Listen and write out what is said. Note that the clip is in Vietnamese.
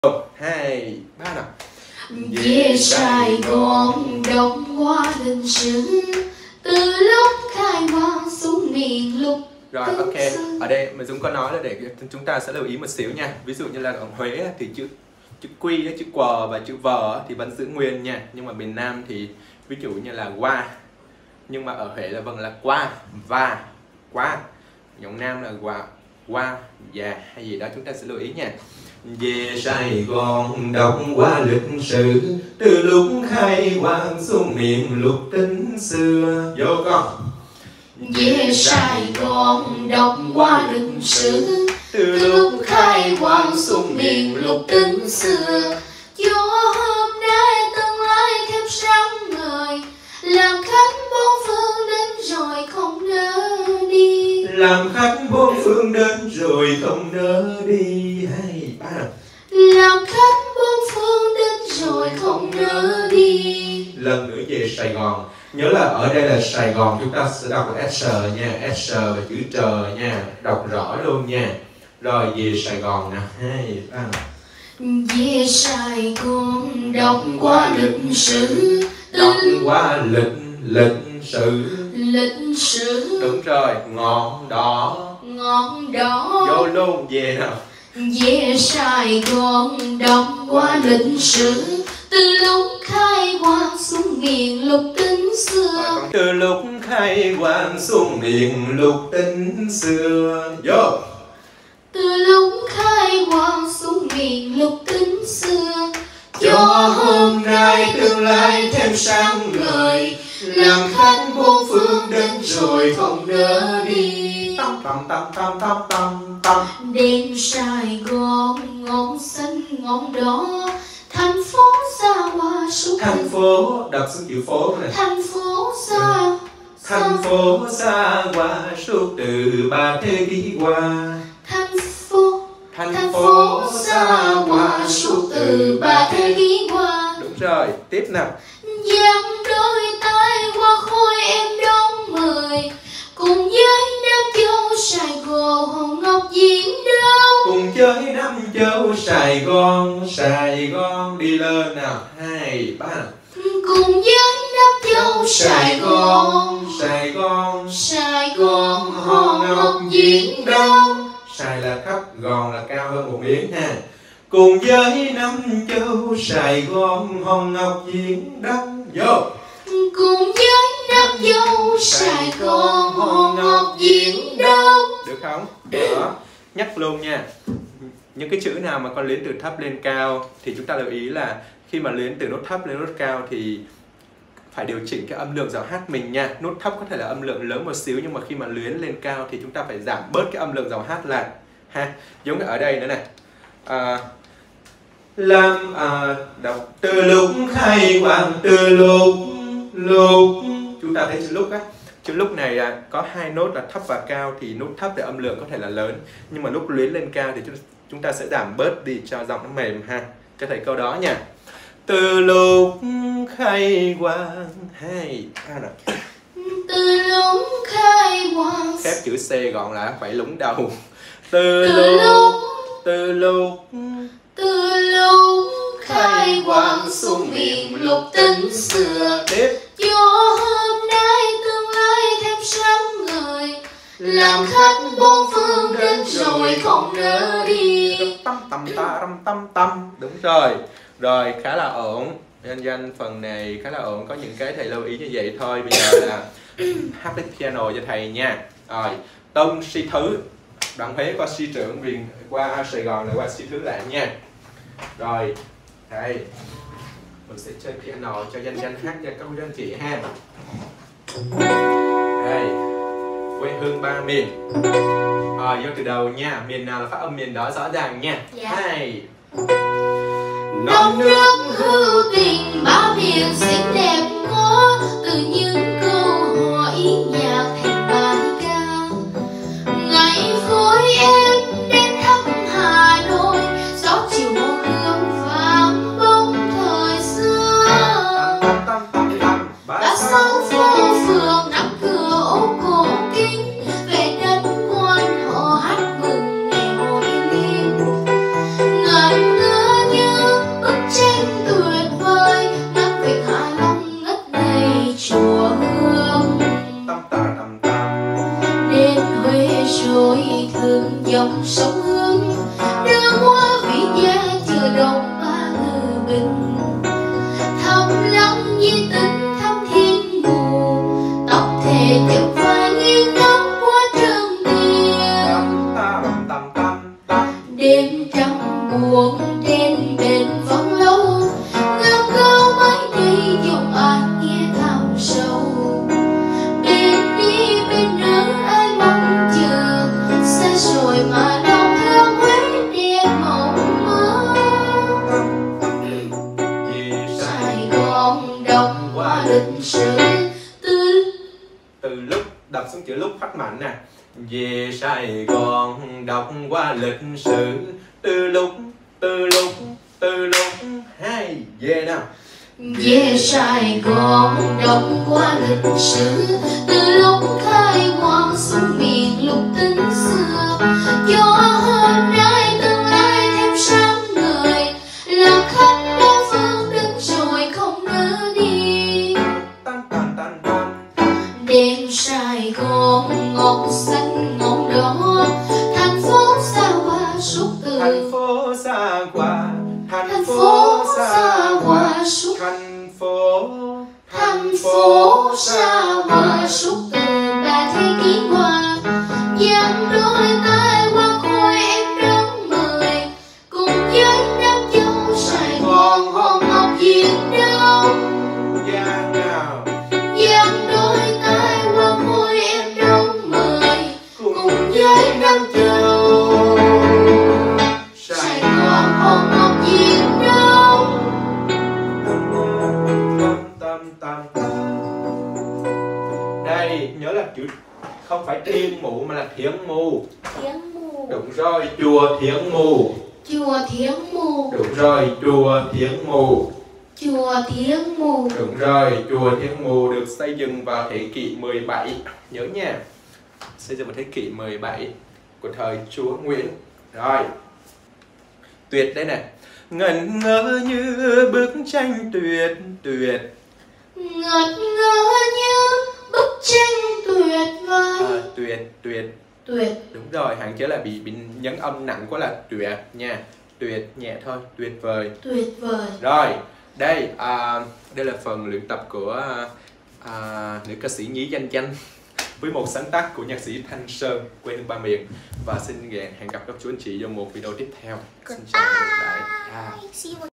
2, 3 nào. Về Sài Gòn đông qua lịch sử, từ lúc khai hoang xuống miền lục. Rồi ok, ở đây mà Dũng có nói là để chúng ta sẽ lưu ý một xíu nha. Ví dụ như là ở Huế thì chữ Q, chữ Q và chữ V thì vẫn giữ nguyên nha. Nhưng mà miền Nam thì ví dụ như là qua, nhưng mà ở Huế là vẫn là qua, và, qua. Giọng Nam là qua, và hay gì đó chúng ta sẽ lưu ý nha. Về Sài Gòn đọc qua lịch sử, từ lúc khai hoang xuống miền lục tính xưa. Vô con. Về Sài Gòn đọc qua lịch sử, từ lúc khai hoang xuống miền lục tính xưa. Cho hôm nay tương lai thêm sáng ngời, làm khách bốn phương đến rồi không nỡ đi. Làm khách bốn phương đến rồi không nỡ đi. 2, 3. Làm khách bốn phương đến rồi không nỡ đi. Lần nữa về Sài Gòn. Nhớ là ở đây là Sài Gòn chúng ta sẽ đọc là S nha, S và chữ trờ nha, đọc rõ luôn nha. Rồi về Sài Gòn nè, 2, 3. Về Sài Gòn đọc qua lịch sử, Đọc qua lịch sử. Lịch sử. Đúng rồi, ngọn đỏ. Ngọn đỏ. Vô luôn, về nào. Về Sài Gòn đọc qua lịch sử, từ lúc khai hoang xuống miền lục tính xưa. Từ lúc khai hoang xuống miền lục tính xưa. Vô. Từ lúc khai hoang xuống miền lục tính xưa. Cho hôm nay tương lai thêm sáng ngời, làm khách bốn phương đến rồi không nỡ đi. Đêm Sài Gòn ngọn xanh ngọn đỏ, thành phố xa hoa suốt. Thành phố, đọc xuống chữ phố này. Thành phố xa. Thành phố xa hoa suốt từ 3 thế kỷ qua. Thành phố xa hoa suốt từ 3 thế kỷ qua. Đúng rồi, tiếp nào. Dang đôi tay qua khôi em đón mời, cùng với Nam Châu Sài Gòn Hồng Ngọc diễn đông. Cùng chơi Nam Châu Sài Gòn đi lên nào. 2, 3. Cùng với Nam Châu Sài Gòn Hồng Ngọc diễn đông. Sài là thấp, Gòn là cao hơn một miếng ha. Cùng với Nam Châu Sài Gòn Hồng Ngọc diễn đông. Vô. Cùng với Nam Châu Sài Gòn Hồng Ngọc diễn đông. Được không? Đó. Nhắc luôn nha. Những cái chữ nào mà con luyến từ thấp lên cao thì chúng ta lưu ý là khi mà luyến từ nốt thấp lên nốt cao thì phải điều chỉnh cái âm lượng giọng hát mình nha. Nốt thấp có thể là âm lượng lớn một xíu, nhưng mà khi mà luyến lên cao thì chúng ta phải giảm bớt cái âm lượng giọng hát lại ha. Giống như ở đây nữa này. Đọc từ lúc khai hoang, từ lúc chúng ta thấy chữ lúc á. Chữ lúc này có 2 nốt là thấp và cao, thì nốt thấp thì âm lượng có thể là lớn, nhưng mà lúc luyến lên cao thì chúng ta sẽ giảm bớt đi cho giọng nó mềm ha. Cho thầy câu đó nha. Từ lúc khai hoang. 2, 3 nào. Từ lúc khai hoang. Khép chữ C gọn lại, phải lúng đầu. Từ lúc khai hoang xuống miền lục tính xưa. Tiếp. Cho hôm nay tương lai thêm sáng ngời, làm khách bốn phương đến rồi không nỡ đi. Đúng rồi. Rồi, khá là ổn. Danh phần này khá là ổn. Có những cái thầy lưu ý như vậy thôi. Bây giờ là hát cái piano cho thầy nha. Rồi, Tông Si Thứ. Đoạn Huế qua Si Trưởng, Viền qua Sài Gòn lại qua Si Thứ lại nha. Rồi, đây mình sẽ chơi piano cho Danh hát cho các quý anh chị ha. Đây, quê hương 3 miền. Rồi, vô từ đầu nha. Miền nào là phát âm miền đó rõ ràng nha. 2. Non nước hữu tình 3 miền xinh đẹp quá, từ những câu hò ý nhạc thành bài ca. Ngày vui em đến thăm Hà Nội, gió chiều mùa hương vàng bóng thời xưa. Đã sáng phố phường nắm cửa ô cổ kính, về đất quan họ hát mừng ngày hội liên. Ngàn ngơ đèn đèn vẫn lâu, ngao ngao mãi đây giọng ai nghe thầm sâu. Bên đi bên nữa ai mong chờ, xa rồi mà đau thương Huế đẹp mộng mơ. Về Sài Gòn đọc qua lịch sử từ lúc đọc xuống chữ lúc phát mạnh nè. Về Sài Gòn đọc qua lịch sử, từ lúc hai về nào. về Sài Gòn đọc qua lịch sử, từ lúc khai quang xuống miền lục tính xưa, cho hôm nay tương lai thêm sáng ngời, làm khách đa phương đứng rồi không nỡ đi. Tan tan tan tan. Đêm Sài Gòn ngọc xanh ngọn đỏ, thành phố xa hoa suốt từ Thành phố xa qua, thành phố xa hoa suốt thành phố xa hoa suốt từ 3 thế kỷ qua. Dang đôi tay qua khôi em đón mời, cùng với Nam Châu Sài Gòn hòn ngọc Việt Đông. Giang nào Dang đôi tay qua khôi em đón mời, cùng với Nam Châu Sài Gòn hòn ngọc Việt Đông. Đây nhớ là chữ không phải thiên mụ mà là thiển mù. Thiển mù. Đúng rồi, chùa Thiển Mù. Chùa Thiển Mù. Đúng rồi, chùa Thiển Mù. Chùa Thiển Mù. Đúng rồi, chùa Thiển Mù được xây dựng vào thế kỷ 17. Nhớ nha, xây dựng vào thế kỷ 17 của thời chúa Nguyễn. Rồi, tuyệt đây này. Ngẩn ngơ như bức tranh tuyệt tuyệt. Ngẩn ngơ như bức tranh tuyệt vời. Tuyệt tuyệt. Tuyệt. Đúng rồi, hạn chế là bị nhấn âm nặng quá là tuyệt nha. Tuyệt nhẹ thôi, tuyệt vời. Tuyệt vời. Rồi, đây đây là phần luyện tập của nữ ca sĩ nhí danh danh với một sáng tác của nhạc sĩ Thanh Sơn quê hương Ba Miền. Và xin hẹn gặp các chú anh chị trong một video tiếp theo. Xin chào và hẹn gặp lại.